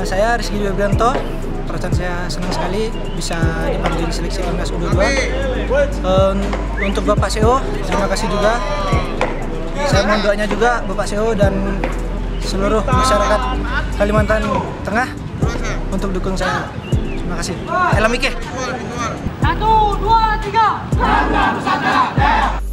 Saya Rizky Wibianto. Perasaan saya senang sekali bisa dipanggil seleksi timnas U22. Untuk Bapak CEO, terima kasih juga. Saya mohon doanya juga Bapak CEO dan seluruh masyarakat Kalimantan Tengah untuk dukung saya. Terima kasih. Elamike. 1, 2, 3.